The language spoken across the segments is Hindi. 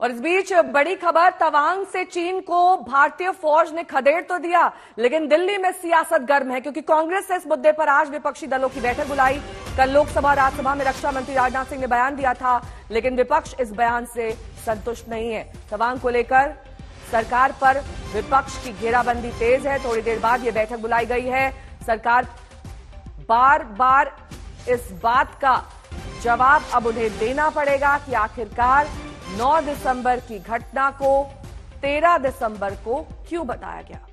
और इस बीच बड़ी खबर, तवांग से चीन को भारतीय फौज ने खदेड़ तो दिया, लेकिन दिल्ली में सियासत गर्म है, क्योंकि कांग्रेस ने इस मुद्दे पर आज विपक्षी दलों की बैठक बुलाई। कल लोकसभा और राज्यसभा में रक्षा मंत्री राजनाथ सिंह ने बयान दिया था, लेकिन विपक्ष इस बयान से संतुष्ट नहीं है। तवांग को लेकर सरकार पर विपक्ष की घेराबंदी तेज है। थोड़ी देर बाद यह बैठक बुलाई गई है। सरकार बार बार इस बात का जवाब अब उन्हें देना पड़ेगा कि आखिरकार 9 दिसंबर की घटना को 13 दिसंबर को क्यों बताया गया।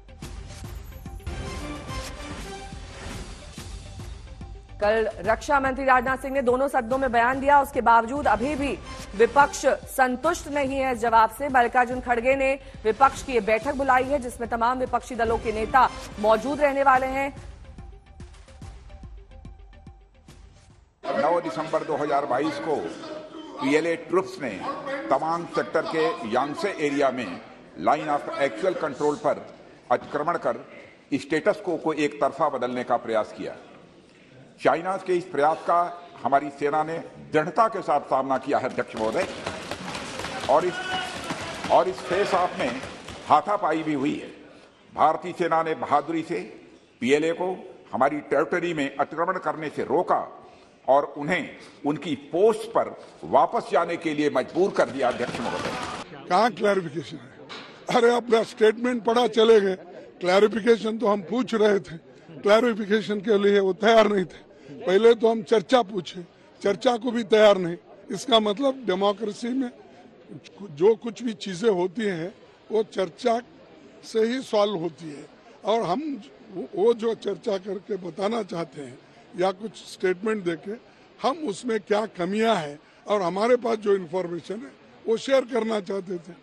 कल रक्षा मंत्री राजनाथ सिंह ने दोनों सदनों में बयान दिया, उसके बावजूद अभी भी विपक्ष संतुष्ट नहीं है इस जवाब से। मल्लिकार्जुन खड़गे ने विपक्ष की यह बैठक बुलाई है, जिसमें तमाम विपक्षी दलों के नेता मौजूद रहने वाले हैं। 9 दिसंबर 2022 को पीएलए ट्रुप्स ने तवांग सेक्टर के यांगसे एरिया में लाइन ऑफ एक्चुअल कंट्रोल पर अतिक्रमण कर स्टेटस को एक तरफा बदलने का प्रयास किया। चाइना के इस प्रयास का हमारी सेना ने दृढ़ता के साथ सामना किया है अध्यक्ष महोदय, और इस फेस ऑफ में हाथापाई भी हुई है। भारतीय सेना ने बहादुरी से पीएलए को हमारी टेरिटरी में अतिक्रमण करने से रोका और उन्हें उनकी पोस्ट पर वापस जाने के लिए मजबूर कर दिया। अध्यक्ष महोदय, कहाँ क्लैरिफिकेशन है? अरे अपना स्टेटमेंट पढ़ा चले गए, क्लैरिफिकेशन तो हम पूछ रहे थे, क्लैरिफिकेशन के लिए वो तैयार नहीं थे। पहले तो हम चर्चा पूछे, चर्चा को भी तैयार नहीं। इसका मतलब डेमोक्रेसी में जो कुछ भी चीजें होती हैं वो चर्चा से ही सॉल्व होती है, और हम वो जो चर्चा करके बताना चाहते हैं या कुछ स्टेटमेंट देके हम उसमें क्या कमियां हैं और हमारे पास जो इन्फॉर्मेशन है वो शेयर करना चाहते थे।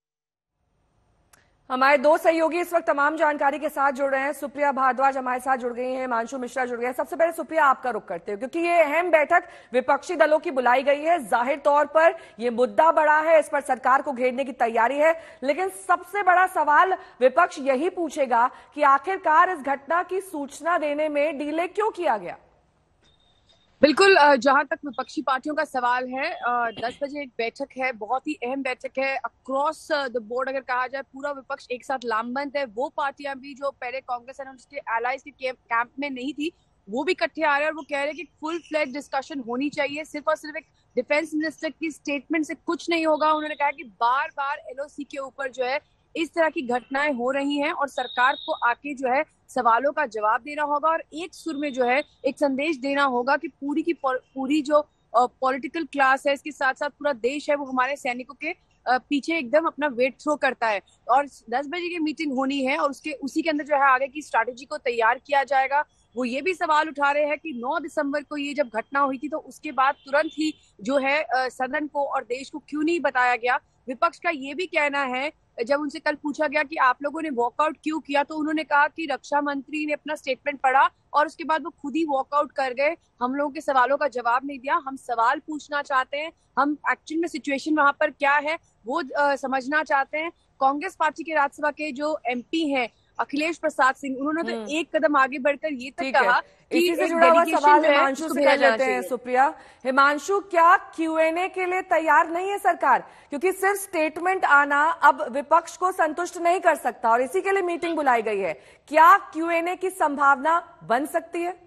हमारे दो सहयोगी इस वक्त तमाम जानकारी के साथ जुड़ रहे हैं। सुप्रिया भारद्वाज हमारे साथ जुड़ गई हैं, हिमांशु मिश्रा जुड़ गए हैं। सबसे पहले सुप्रिया, आपका रुख करते हो, क्योंकि ये अहम बैठक विपक्षी दलों की बुलाई गई है। जाहिर तौर पर ये मुद्दा बड़ा है, इस पर सरकार को घेरने की तैयारी है, लेकिन सबसे बड़ा सवाल विपक्ष यही पूछेगा कि आखिरकार इस घटना की सूचना देने में डिले क्यों किया गया। बिल्कुल, जहां तक विपक्षी पार्टियों का सवाल है, 10 बजे एक बैठक है, बहुत ही अहम बैठक है। अक्रॉस द बोर्ड अगर कहा जाए, पूरा विपक्ष एक साथ लामबंद है। वो पार्टियां भी जो पहले कांग्रेस और उसके एलाइज के कैंप में नहीं थी, वो भी इकट्ठे आ रहे हैं और वो कह रहे हैं कि फुल फ्लैट डिस्कशन होनी चाहिए। सिर्फ और सिर्फ एक डिफेंस मिनिस्टर की स्टेटमेंट से कुछ नहीं होगा। उन्होंने कहा कि बार बार एलओसी के ऊपर जो है इस तरह की घटनाएं हो रही हैं और सरकार को आके जो है सवालों का जवाब देना होगा और एक सुर में जो है एक संदेश देना होगा कि पूरी की पूरी जो पॉलिटिकल क्लास है, इसके साथ साथ पूरा देश है, वो हमारे सैनिकों के पीछे एकदम अपना वेट थ्रो करता है। और 10 बजे की मीटिंग होनी है और उसी के अंदर जो है आगे की स्ट्रैटेजी को तैयार किया जाएगा। वो ये भी सवाल उठा रहे हैं कि 9 दिसंबर को ये जब घटना हुई थी तो उसके बाद तुरंत ही जो है सदन को और देश को क्यों नहीं बताया गया। विपक्ष का ये भी कहना है, जब उनसे कल पूछा गया कि आप लोगों ने वॉकआउट क्यों किया, तो उन्होंने कहा कि रक्षा मंत्री ने अपना स्टेटमेंट पढ़ा और उसके बाद वो खुद ही वॉकआउट कर गए। हम लोगों के सवालों का जवाब नहीं दिया। हम सवाल पूछना चाहते हैं, हम एक्चुअल में सिचुएशन वहां पर क्या है वो समझना चाहते हैं। कांग्रेस पार्टी के राज्यसभा के जो एमपी हैं अखिलेश प्रसाद सिंह, उन्होंने तो एक कदम आगे बढ़कर ये तक कहा कि इसी से जुड़ा हुआ सवाल हिमांशु से कर लेते हैं। सुप्रिया, हिमांशु, क्या क्यूएनए के लिए तैयार नहीं है सरकार? क्योंकि सिर्फ स्टेटमेंट आना अब विपक्ष को संतुष्ट नहीं कर सकता और इसी के लिए मीटिंग बुलाई गई है। क्या क्यूएनए की संभावना बन सकती है?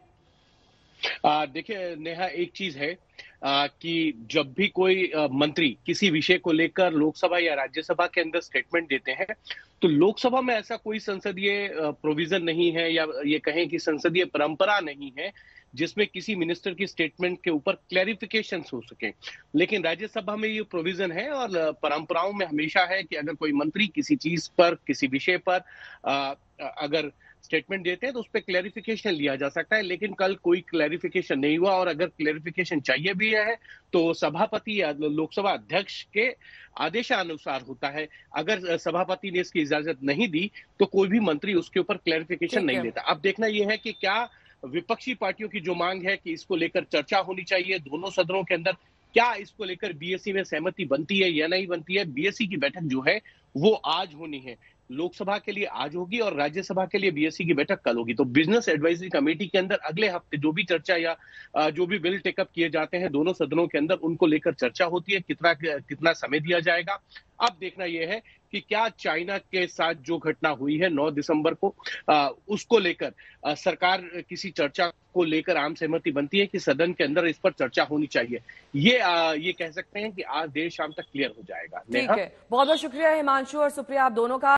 देखिए नेहा, एक चीज है कि जब भी कोई मंत्री किसी विषय को लेकर लोकसभा या राज्यसभा के अंदर स्टेटमेंट देते हैं, तो लोकसभा में ऐसा कोई संसदीय प्रोविजन नहीं है या ये कहें कि संसदीय परंपरा नहीं है जिसमें किसी मिनिस्टर की स्टेटमेंट के ऊपर क्लैरिफिकेशन हो सके। लेकिन राज्यसभा में ये प्रोविजन है और परंपराओं में हमेशा है कि अगर कोई मंत्री किसी चीज पर, किसी विषय पर अगर स्टेटमेंट देते हैं तो उस पर क्लैरिफिकेशन लिया जा सकता है। लेकिन कल कोई क्लैरिफिकेशन नहीं हुआ और अगर क्लैरिफिकेशन चाहिए भी है तो सभापति या लोकसभा अध्यक्ष के आदेशानुसार होता है। अगर सभापति ने इसकी इजाजत नहीं दी तो कोई भी मंत्री उसके ऊपर क्लैरिफिकेशन नहीं देता। अब देखना यह है कि क्या विपक्षी पार्टियों की जो मांग है कि इसको लेकर चर्चा होनी चाहिए दोनों सदनों के अंदर, क्या इसको लेकर बीएससी में सहमति बनती है या नहीं बनती है। बीएससी की बैठक जो है वो आज होनी है। लोकसभा के लिए आज होगी और राज्यसभा के लिए बीएससी की बैठक कल होगी। तो बिजनेस एडवाइजरी कमेटी के अंदर अगले हफ्ते जो भी चर्चा या जो भी बिल टेकअप किए जाते हैं दोनों सदनों के अंदर, उनको लेकर चर्चा होती है। कितना समय दिया जाएगा, अब देखना यह है कि क्या चाइना के साथ जो घटना हुई है 9 दिसंबर को, उसको लेकर सरकार किसी चर्चा को लेकर आम सहमति बनती है कि सदन के अंदर इस पर चर्चा होनी चाहिए। ये कह सकते हैं कि आज देर शाम तक क्लियर हो जाएगा। ठीक है, बहुत बहुत शुक्रिया हिमांशु और सुप्रिया आप दोनों का।